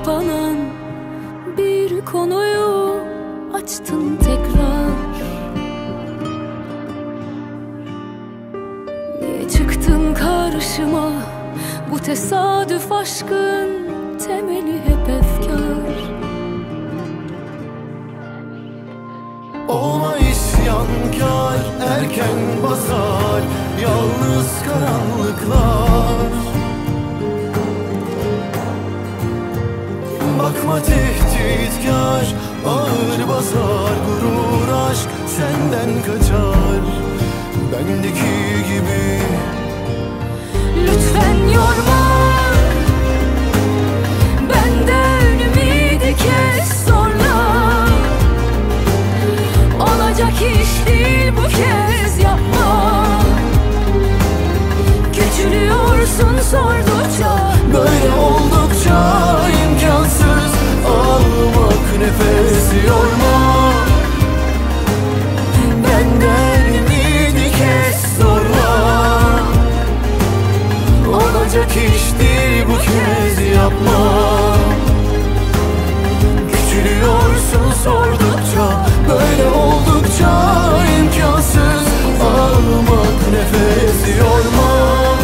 kapanan bir konuyu açtın tekrar. Niye çıktın karşıma? Bu tesadüf aşkın temeli hep efkar. Olma isyankar, erken basar yalnız karanlıklar. Bakma tehditkar, ağır basar gurur aşk senden kaçar. Bendeki gibi lütfen yorma, benden ümidi kes zorla. Olacak iş değil bu kez, yapma. Küçülüyorsun sordukça, böyle oldukça imkansız. Almak nefes yorma, benden ümidi kes zorla. Olacak iş değil bu kez, yapma. Küçülüyorsun sordukça, böyle oldukça imkansız. Almak nefes yorma.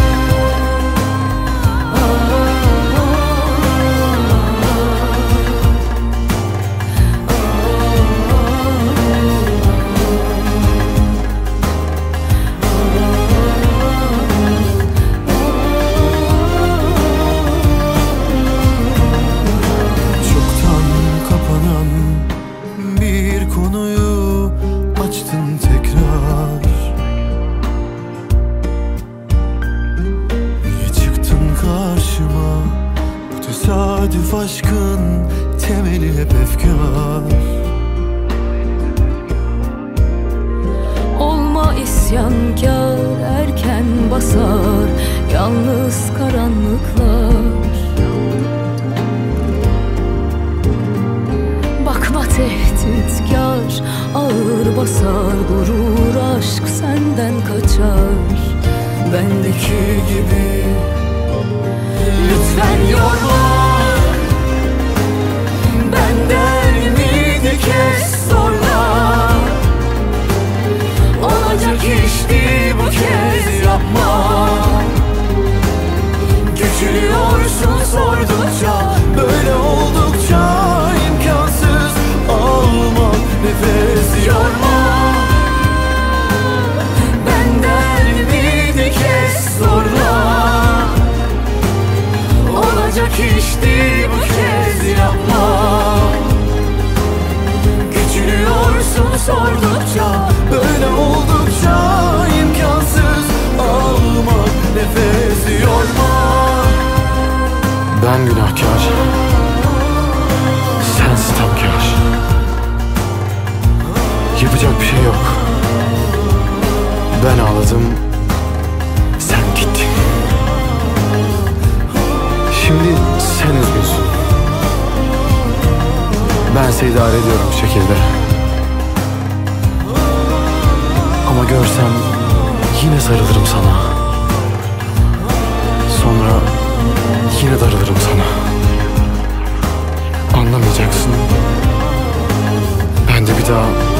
Tesadüf aşkın temeli hep efkar. olma isyankar, erken basar yalnız karanlıklar. Bakma tehditkar, ağır basar gurur aşk senden kaçar. Bendeki gibi lütfen yorma, benden ümidi kes zorla. Olacak iş değil bu kez, yapma. Küçülüyorsun sordukça, böyle oldukça imkansız. Almak nefes yorma, benden ümidi kes zorla. Olacak iş değil bu kez, yapma. Küçülüyorsun sordukça, böyle oldukça imkansız. Almak nefes yorma. Ben günahkar, sen sitemkar. Yapacak bir şey yok. Ben ağladım, sen gittin. Şimdi sen üzgünsün. Bense idare ediyorum bu şekilde. Ama görsem yine sarılırım sana. Sonra yine darılırım sana. Anlamayacaksın. Ben de bir daha